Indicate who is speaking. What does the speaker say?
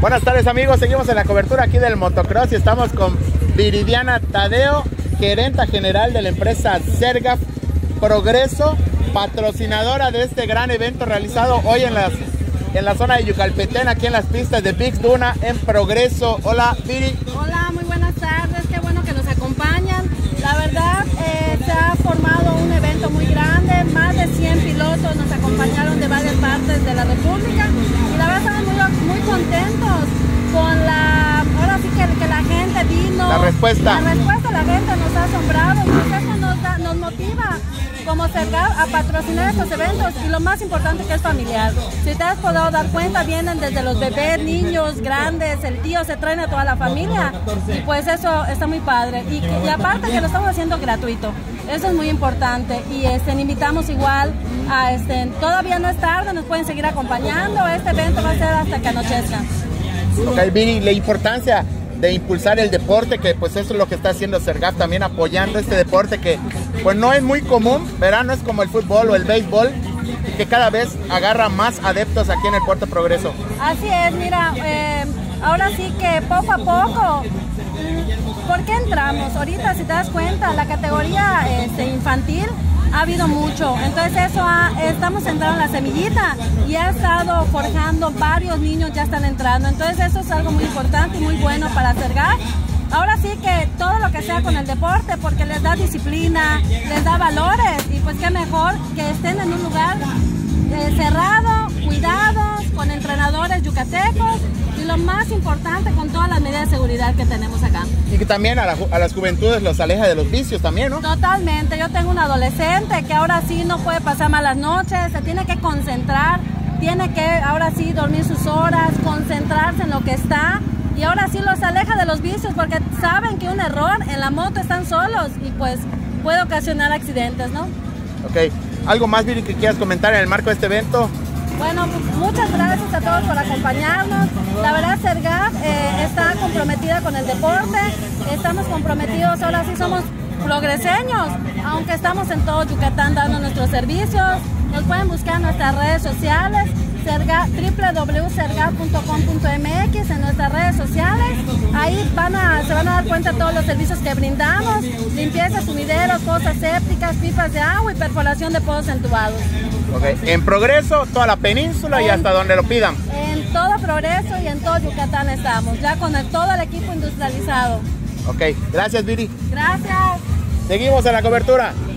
Speaker 1: Buenas tardes amigos, seguimos en la cobertura aquí del motocross y estamos con Viridiana Tadeo, gerenta general de la empresa Sergaf Progreso, patrocinadora de este gran evento realizado hoy en la zona de Yucalpetén, aquí en las pistas de Big Duna en Progreso. Hola Viri.
Speaker 2: Hola, muy buenas tardes, qué bueno que nos acompañan. La verdad, se ha formado un evento muy grande, más de 100 pilotos nos acompañaron de varias partes de la República y la verdad estamos muy contentos con ahora sí que la gente vino.
Speaker 1: La respuesta
Speaker 2: de la gente nos ha asombrado y pues eso nos motiva como Sergaf a patrocinar estos eventos y lo más importante que es familiar. Si te has podido dar cuenta, vienen desde los bebés, niños, grandes, el tío, se traen a toda la familia y pues eso está muy padre y aparte que lo estamos haciendo gratuito, eso es muy importante y invitamos igual a todavía no es tarde, nos pueden seguir acompañando, este evento va a ser hasta que anochezca.
Speaker 1: Ok, Viri, la importancia de impulsar el deporte, que pues eso es lo que está haciendo Sergaf, también apoyando este deporte que pues no es muy común, ¿verdad? No es como el fútbol o el béisbol, y que cada vez agarra más adeptos aquí en el Puerto Progreso.
Speaker 2: Así es, mira, ahora sí que poco a poco, ¿por qué entramos? Ahorita si te das cuenta, la categoría infantil ha habido mucho, entonces eso estamos entrando en la semillita y ha estado forjando, varios niños ya están entrando, entonces eso es algo muy importante y muy bueno para Sergaf. Ahora sí que todo lo que sea con el deporte, porque les da disciplina, les da valores y pues qué mejor que estén en un lugar cerrado, cuidados, con entrenadores yucatecos y lo más importante con todas las medidas de seguridad que tenemos acá.
Speaker 1: Y que también a las juventudes los aleja de los vicios también, ¿no?
Speaker 2: Totalmente, yo tengo un adolescente que ahora sí no puede pasar malas noches, se tiene que concentrar, tiene que ahora sí dormir sus horas, concentrarse en lo que está y ahora sí los aleja de los vicios porque saben que un error en la moto están solos y pues puede ocasionar accidentes, ¿no?
Speaker 1: Ok, ¿algo más, Viri, que quieras comentar en el marco de este evento?
Speaker 2: Bueno, muchas gracias a todos por acompañarnos. La verdad, Sergaf está comprometida con el deporte, estamos comprometidos, ahora sí somos progreseños, aunque estamos en todo Yucatán dando nuestros servicios. Nos pueden buscar en nuestras redes sociales, www.sergaf.com.mx, en nuestras redes sociales. Ahí se van a dar cuenta de todos los servicios que brindamos, limpieza de sumideros, fosas sépticas, pipas de agua y perforación de pozos entubados.
Speaker 1: Okay. En Progreso, toda la península y hasta donde lo pidan.
Speaker 2: En todo Progreso y en todo Yucatán estamos, ya con todo el equipo industrializado.
Speaker 1: Ok, gracias Viri.
Speaker 2: Gracias.
Speaker 1: Seguimos en la cobertura.